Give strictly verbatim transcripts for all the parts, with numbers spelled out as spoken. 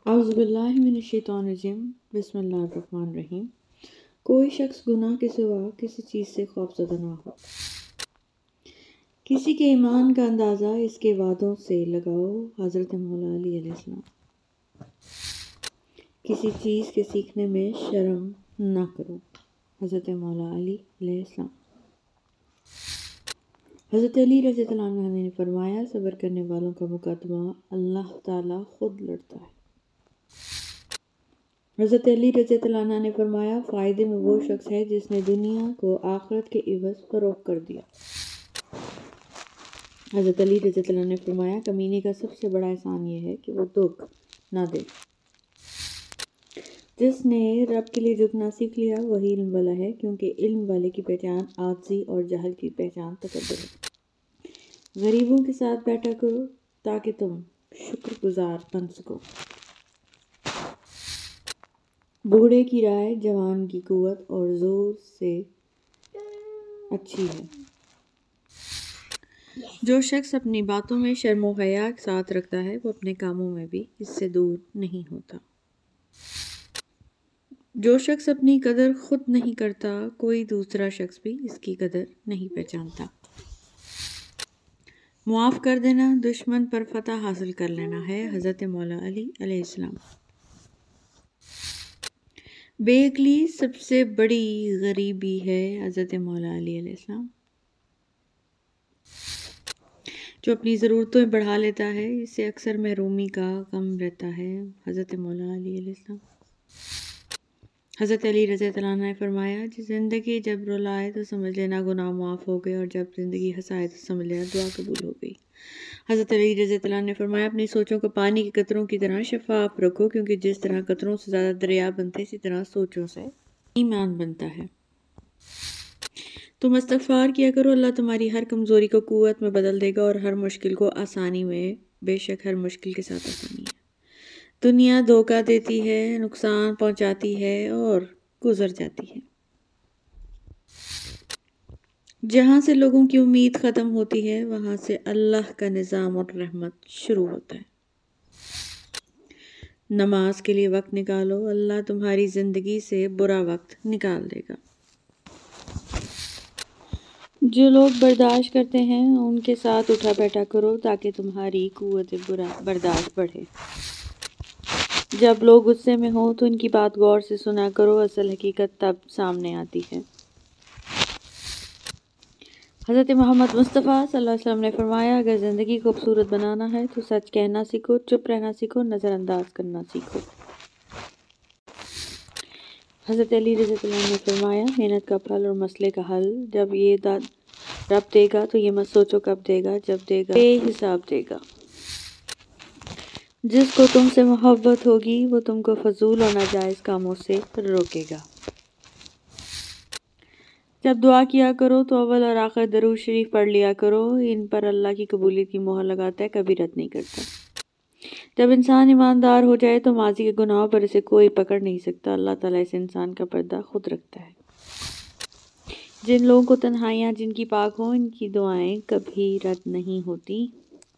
اعوذ باللہ من الشیطان الرجیم بسم اللہ الرحمن الرحیم۔ کوئی شخص گناہ کے سوا کسی چیز سے خوفزدہ نہ ہو۔ کسی کے ایمان کا اندازہ اس کے وعدوں سے لگاؤ۔ حضرت مولا علی علیہ السلام۔ کسی چیز کے سیکھنے میں شرم نہ کرو۔ حضرت مولا علی علیہ السلام۔ حضرت علی رضی اللہ عنہ نے فرمایا، صبر کرنے والوں کا مقدمہ اللہ تعالیٰ خود لڑتا ہے۔ حضرت علی رضی اللہ عنہ نے فرمایا، فائدے میں وہ شخص ہے جس نے دنیا کو آخرت کے عوض فروخت کر دیا۔ حضرت علی رضی اللہ عنہ نے فرمایا، کمینے کا سب سے بڑا احسان یہ ہے کہ وہ دکھ نہ دے۔ جس نے رب کے لیے جھکنا سیکھ لیا وہی علم والا ہے، کیونکہ علم والے کی پہچان عاجزی اور جہل کی پہچان تکبر ہے۔ غریبوں کے ساتھ بیٹھا کرو تاکہ تم شکر گزار بن سکو۔ بوڑھے کی رائے جوان کی قوت اور زور سے اچھی ہے۔ جو شخص اپنی باتوں میں شرم و حیا ساتھ رکھتا ہے وہ اپنے کاموں میں بھی اس سے دور نہیں ہوتا۔ جو شخص اپنی قدر خود نہیں کرتا کوئی دوسرا شخص بھی اس کی قدر نہیں پہچانتا۔ معاف کر دینا دشمن پر فتح حاصل کر لینا ہے۔ حضرت مولا علی علیہ السلام۔ بے عقلی سب سے بڑی غریبی ہے۔ حضرت مولا علی علیہ السلام۔ جو اپنی ضرورتیں بڑھا لیتا ہے اسے اکثر محرومی کا غم رہتا ہے۔ حضرت مولا علی علیہ السلام۔ حضرت علی رضی اللہ عنہ نے فرمایا، زندگی جب رلائے تو سمجھ لینا گناہ معاف ہو گئے، اور جب زندگی ہنسائے تو سمجھ لینا دعا قبول ہو گئی۔ حضرت علی رضی اللہ عنہ نے فرمایا، اپنی سوچوں کو پانی کے قطروں کی طرح شفاف رکھو، کیونکہ جس طرح قطروں سے زیادہ دریا بنتے اسی طرح سوچوں سے ایمان بنتا ہے۔ تم استغفار کیا کرو، اللہ تمہاری ہر کمزوری کو قوت میں بدل دے گا اور ہر مشکل کو آسانی میں۔ بے شک ہر مشکل کے ساتھ آسانی ہے۔ دنیا دھوکہ دیتی ہے، نقصان پہنچاتی ہے اور گزر جاتی ہے۔ جہاں سے لوگوں کی امید ختم ہوتی ہے وہاں سے اللہ کا نظام اور رحمت شروع ہوتا ہے۔ نماز کے لیے وقت نکالو، اللہ تمہاری زندگی سے برا وقت نکال دے گا۔ جو لوگ برداشت کرتے ہیں ان کے ساتھ اٹھا بیٹھا کرو تاکہ تمہاری قوت برداشت بڑھے۔ جب لوگ غصے میں ہوں تو ان کی بات غور سے سنا کرو، اصل حقیقت تب سامنے آتی ہے۔ حضرت محمد مصطفیٰ صلی اللہ علیہ وسلم نے فرمایا، اگر زندگی کو خوبصورت بنانا ہے تو سچ کہنا سیکھو، چپ رہنا سیکھو، نظر انداز کرنا سیکھو۔ حضرت علی رضی اللہ عنہ نے فرمایا، محنت کا پھل اور مسئلے کا حل جب یہ رب دے گا تو یہ مت سوچو کب دے گا، جب دے گا بے حساب دے گا۔ جس کو تم سے محبت ہوگی وہ تم کو فضول اور ناجائز کاموں سے روکے گا۔ جب دعا کیا کرو تو اول اور آخر درود شریف پڑھ لیا کرو، ان پر اللہ کی قبولیت کی مہر لگاتا ہے، کبھی رد نہیں کرتا۔ جب انسان ایماندار ہو جائے تو ماضی کے گناہوں پر اسے کوئی پکڑ نہیں سکتا، اللہ تعالیٰ اس انسان کا پردہ خود رکھتا ہے۔ جن لوگوں کو تنہائیاں جن کی پاک ہوں ان کی دعائیں کبھی رد نہیں ہوتی۔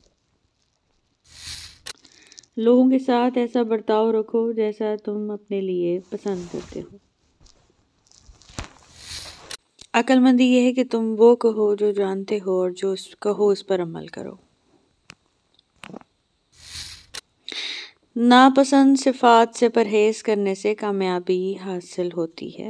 لوگوں کے ساتھ ایسا برتاؤ رکھو جیسا تم اپنے لیے پسند کرتے ہو۔ عقل مندی یہ ہے کہ تم وہ کہو جو جانتے ہو اور جو کہو اس پر عمل کرو۔ ناپسند صفات سے پرہیز کرنے سے کامیابی حاصل ہوتی ہے۔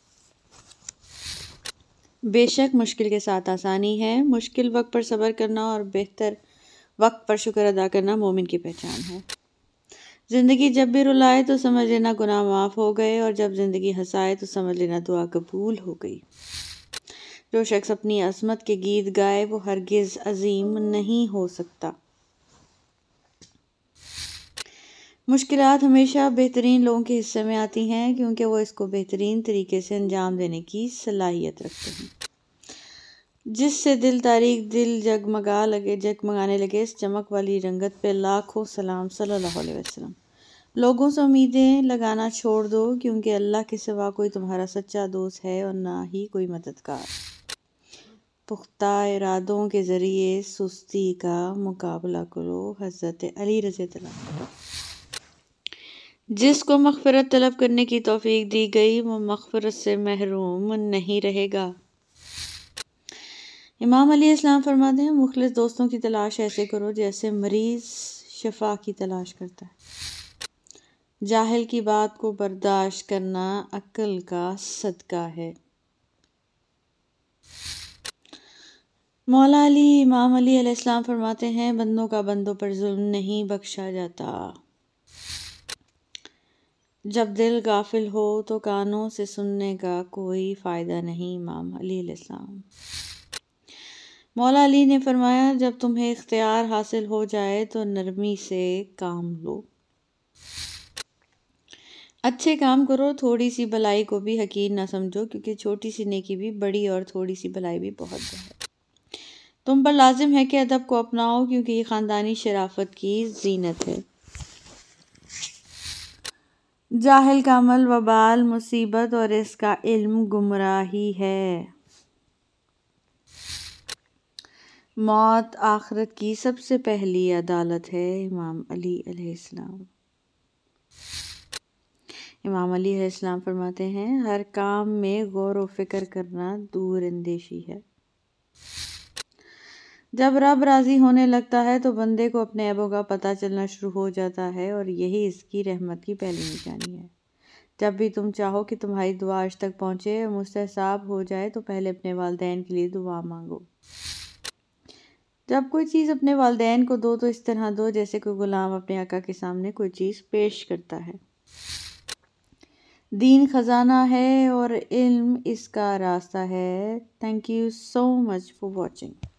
بے شک مشکل کے ساتھ آسانی ہے، مشکل وقت پر صبر کرنا اور بہتر وقت پر شکر ادا کرنا مومن کی پہچان ہے۔ زندگی جب بھی رلائے تو سمجھ لینا گناہ معاف ہو گئے، اور جب زندگی ہنسائے تو سمجھ لینا دعا قبول ہو گئی۔ جو شخص اپنی عظمت کے گیت گائے وہ ہرگز عظیم نہیں ہو سکتا۔ مشکلات ہمیشہ بہترین لوگوں کے حصے میں آتی ہیں، کیونکہ وہ اس کو بہترین طریقے سے انجام دینے کی صلاحیت رکھتے ہیں۔ جس سے دل تاریک دل جگمگا لگے جگمگانے لگے، اس چمک والی رنگت پہ لاکھوں سلام صلی اللہ علیہ وسلم۔ لوگوں سے امیدیں لگانا چھوڑ دو، کیونکہ اللہ کے سوا کوئی تمہارا سچا دوست ہے اور نہ ہی کوئی مددگار۔ پختہ ارادوں کے ذریعے سستی کا مقابلہ کرو۔ حضرت علی رضی اللہ عنہ۔ جس کو مغفرت طلب کرنے کی توفیق دی گئی وہ مغفرت سے محروم نہیں رہے گا۔ امام علیہ السلام فرماتے ہیں مخلص دوستوں کی تلاش ایسے کرو جیسے مریض شفا کی تلاش کرتا ہے۔ جاہل کی بات کو برداشت کرنا عقل کا صدقہ ہے۔ مولا علی امام علی علیہ السلام فرماتے ہیں بندوں کا بندوں پر ظلم نہیں بخشا جاتا۔ جب دل غافل ہو تو کانوں سے سننے کا کوئی فائدہ نہیں۔ امام علی علیہ السلام۔ مولا علی نے فرمایا جب تمہیں اختیار حاصل ہو جائے تو نرمی سے کام لو۔ اچھے کام کرو، تھوڑی سی بلائی کو بھی حقیر نہ سمجھو، کیونکہ چھوٹی سی نیکی بھی بڑی اور تھوڑی سی بلائی بھی بہت ہے۔ تم پر لازم ہے کہ ادب کو اپناؤ، کیونکہ یہ خاندانی شرافت کی زینت ہے۔ جاہل کا عمل وبال مصیبت اور اس کا علم گمراہی ہے۔ موت آخرت کی سب سے پہلی عدالت ہے۔ امام علی علیہ السلام۔ امام علی علیہ السلام فرماتے ہیں ہر کام میں غور و فکر کرنا دور اندیشی ہے۔ جب رب راضی ہونے لگتا ہے تو بندے کو اپنے عیبوں کا پتہ چلنا شروع ہو جاتا ہے اور یہی اس کی رحمت کی پہلی نشانی ہے۔ جب بھی تم چاہو کہ تمہاری دعا عرش تک پہنچے اور مستجاب ہو جائے تو پہلے اپنے والدین کے لیے دعا مانگو۔ جب کوئی چیز اپنے والدین کو دو تو اس طرح دو جیسے کوئی غلام اپنے آقا کے سامنے کوئی چیز پیش کرتا ہے۔ دین خزانہ ہے اور علم اس کا راستہ ہے۔ Thank you so much for watching.